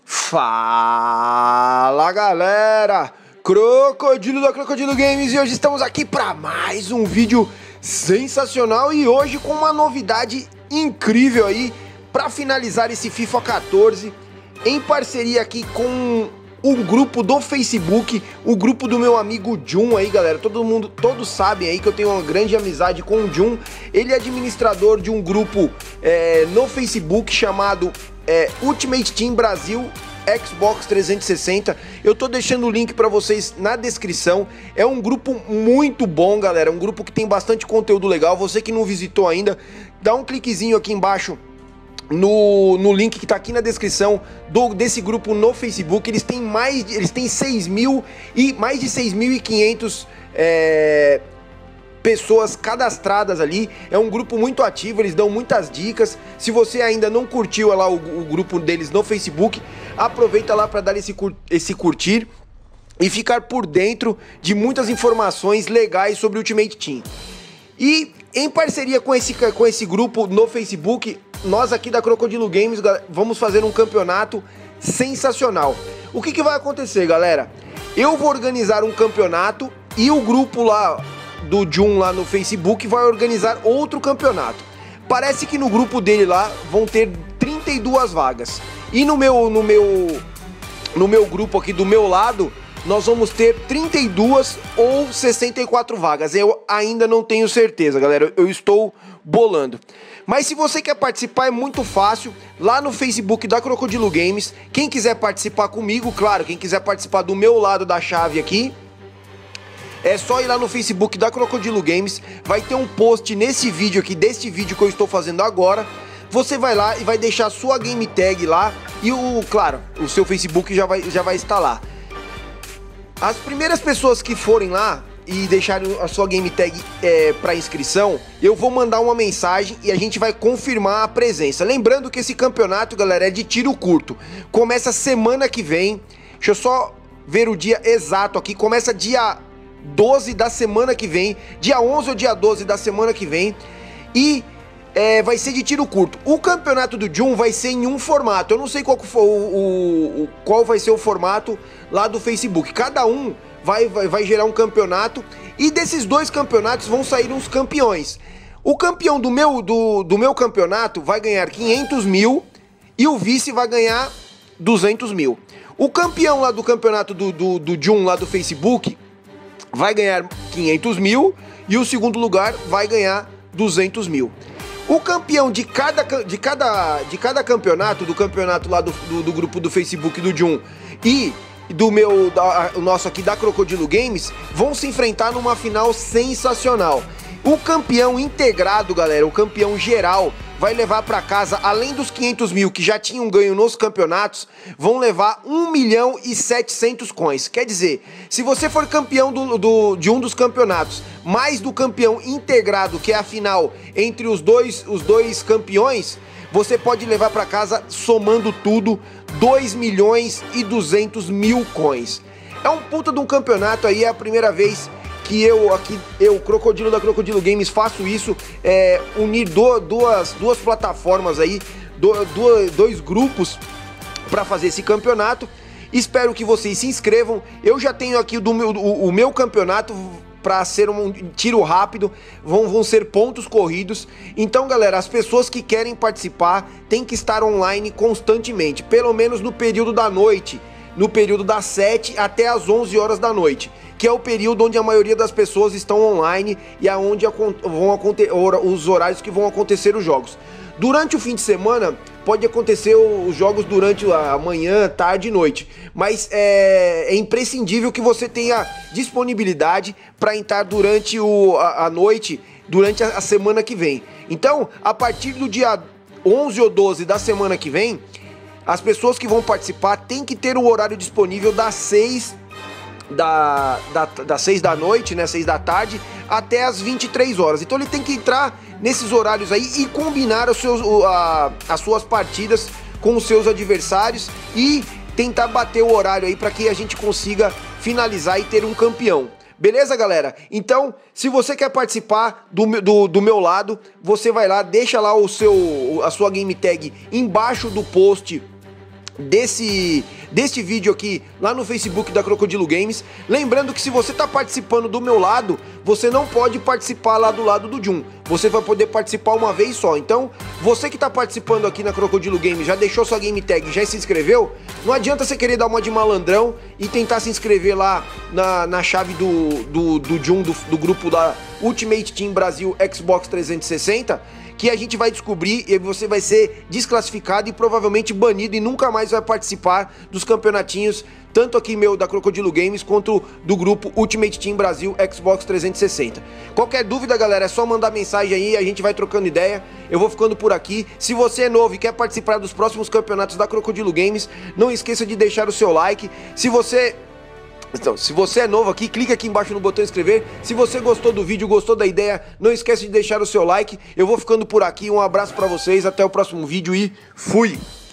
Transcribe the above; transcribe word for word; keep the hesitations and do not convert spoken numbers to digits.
Fala galera, Crocodilo da Crocodilo Games, e hoje estamos aqui para mais um vídeo sensacional e hoje com uma novidade incrível aí para finalizar esse FIFA quatorze em parceria aqui com um grupo do Facebook, o grupo do meu amigo Jun aí, galera. Todo mundo, todos sabem aí que eu tenho uma grande amizade com o Jun. Ele é administrador de um grupo é, no Facebook chamado é, Ultimate Team Brasil Xbox trezentos e sessenta. Eu tô deixando o link para vocês na descrição. É um grupo muito bom, galera. Um grupo que tem bastante conteúdo legal. Você que não visitou ainda, dá um cliquezinho aqui embaixo no, no link que tá aqui na descrição do, desse grupo no Facebook. Eles têm mais, eles têm seis mil e mais de seis mil e quinhentos é, pessoas cadastradas ali. É um grupo muito ativo, eles dão muitas dicas. Se você ainda não curtiu lá o, o grupo deles no Facebook, aproveita lá para dar esse, cur, esse curtir e ficar por dentro de muitas informações legais sobre o Ultimate Team. E em parceria com esse, com esse grupo no Facebook, nós aqui da Crocodilo Games vamos fazer um campeonato sensacional. O que, que vai acontecer, galera? Eu vou organizar um campeonato e o grupo lá do Jun lá no Facebook vai organizar outro campeonato. Parece que no grupo dele lá vão ter trinta e duas vagas. E no meu, no meu, no meu grupo aqui do meu lado, nós vamos ter trinta e duas ou sessenta e quatro vagas. Eu ainda não tenho certeza, galera. Eu estou bolando. Mas se você quer participar, é muito fácil. Lá no Facebook da Crocodilo Games, quem quiser participar comigo, claro, quem quiser participar do meu lado da chave aqui, é só ir lá no Facebook da Crocodilo Games. Vai ter um post nesse vídeo aqui, deste vídeo que eu estou fazendo agora. Você vai lá e vai deixar a sua game tag lá e, o, claro, o seu Facebook já vai, já vai estar lá. As primeiras pessoas que forem lá e deixarem a sua game tag é, para inscrição, eu vou mandar uma mensagem e a gente vai confirmar a presença. Lembrando que esse campeonato, galera, é de tiro curto. Começa semana que vem. Deixa eu só ver o dia exato aqui. Começa dia doze da semana que vem. Dia onze ou dia doze da semana que vem. E É, vai ser de tiro curto. O campeonato do Jun vai ser em um formato. Eu não sei qual, o, o, o, qual vai ser o formato lá do Facebook. Cada um vai, vai, vai gerar um campeonato. E desses dois campeonatos vão sair uns campeões. O campeão do meu, do, do meu campeonato vai ganhar quinhentos mil. E o vice vai ganhar duzentos mil. O campeão lá do campeonato do, do, do Jun lá do Facebook vai ganhar quinhentos mil. E o segundo lugar vai ganhar duzentos mil. O campeão de cada, de cada, de cada campeonato, do campeonato lá do, do, do grupo do Facebook do Jun e do meu, da, o nosso aqui da Crocodilo Games, vão se enfrentar numa final sensacional. O campeão integrado, galera, o campeão geral, vai levar para casa, além dos quinhentos mil que já tinham ganho nos campeonatos, vão levar um milhão e setecentos coins. Quer dizer, se você for campeão do, do, de um dos campeonatos, mais do campeão integrado, que é a final entre os dois, os dois campeões, você pode levar para casa, somando tudo, dois milhões e duzentos mil coins. É um puta de um campeonato aí, é a primeira vez que eu aqui, eu, Crocodilo da Crocodilo Games, faço isso, é, unir do, duas, duas plataformas aí, do, do, dois grupos para fazer esse campeonato. Espero que vocês se inscrevam. Eu já tenho aqui do meu, o, o meu campeonato para ser um tiro rápido, vão, vão ser pontos corridos. Então, galera, as pessoas que querem participar têm que estar online constantemente, pelo menos no período da noite, no período das sete até as onze horas da noite, que é o período onde a maioria das pessoas estão online e aonde vão acontecer os horários que vão acontecer os jogos. Durante o fim de semana pode acontecer os jogos durante a manhã, tarde e noite, mas é, é imprescindível que você tenha disponibilidade para entrar durante o, a, a noite, durante a, a semana que vem. Então, a partir do dia onze ou doze da semana que vem, as pessoas que vão participar têm que ter o horário disponível das seis da, da, das seis da noite, né, seis da tarde, até as vinte e três horas. Então ele tem que entrar nesses horários aí e combinar os seus, a, as suas partidas com os seus adversários e tentar bater o horário aí para que a gente consiga finalizar e ter um campeão. Beleza, galera? Então, se você quer participar do, do, do meu lado, você vai lá, deixa lá o seu, a sua game tag embaixo do post desse deste vídeo aqui lá no Facebook da Crocodilo Games. Lembrando que se você tá participando do meu lado, você não pode participar lá do lado do Jun. Você vai poder participar uma vez só. Então, você que tá participando aqui na Crocodilo Games, já deixou sua game tag, já se inscreveu? Não adianta você querer dar uma de malandrão e tentar se inscrever lá na, na chave do, do, do Jun, do, do grupo da Ultimate Team Brasil Xbox trezentos e sessenta, que a gente vai descobrir e você vai ser desclassificado e provavelmente banido e nunca mais vai participar dos campeonatinhos, tanto aqui meu da Crocodilo Games, quanto do grupo Ultimate Team Brasil Xbox trezentos e sessenta. Qualquer dúvida, galera, é só mandar mensagem aí, a gente vai trocando ideia. Eu vou ficando por aqui. Se você é novo e quer participar dos próximos campeonatos da Crocodilo Games, não esqueça de deixar o seu like. Se você... Então, se você é novo aqui, clica aqui embaixo no botão inscrever. Se você gostou do vídeo, gostou da ideia, não esquece de deixar o seu like. Eu vou ficando por aqui, um abraço pra vocês, até o próximo vídeo e fui!